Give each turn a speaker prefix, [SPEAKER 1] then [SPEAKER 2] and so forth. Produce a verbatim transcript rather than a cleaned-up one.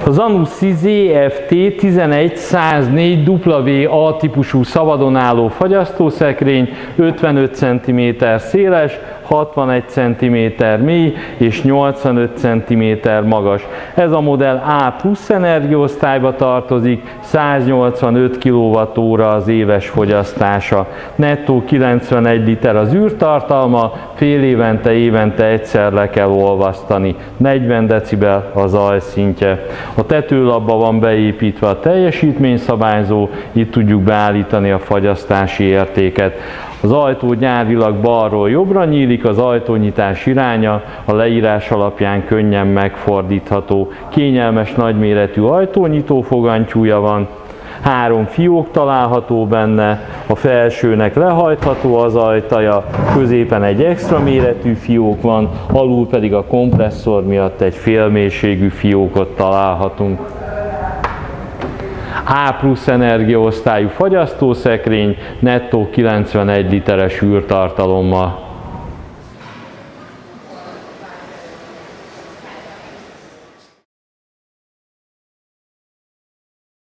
[SPEAKER 1] A Zanussi zé ef té tizenegy száznégy dupla vé á típusú szabadon álló fagyasztószekrény, ötvenöt centiméter széles, hatvanegy centiméter mély és nyolcvanöt centiméter magas. Ez a modell A plusz energiaosztályba tartozik, száznyolcvanöt kilovattóra az éves fogyasztása. Nettó kilencvenegy liter az űrtartalma, fél évente, évente egyszer le kell olvasztani. negyven decibel a zajszintje. A tetőlapba van beépítve a teljesítményszabályzó, itt tudjuk beállítani a fagyasztási értéket. Az ajtó gyárilag balról jobbra nyílik, az ajtónyitás iránya a leírás alapján könnyen megfordítható. Kényelmes nagyméretű ajtónyitó fogantyúja van, három fiók található benne, a felsőnek lehajtható az ajtaja, középen egy extra méretű fiók van, alul pedig a kompresszor miatt egy félmélységű fiókot találhatunk. A plusz energiaosztályú fagyasztószekrény, nettó kilencvenegy literes űrtartalommal.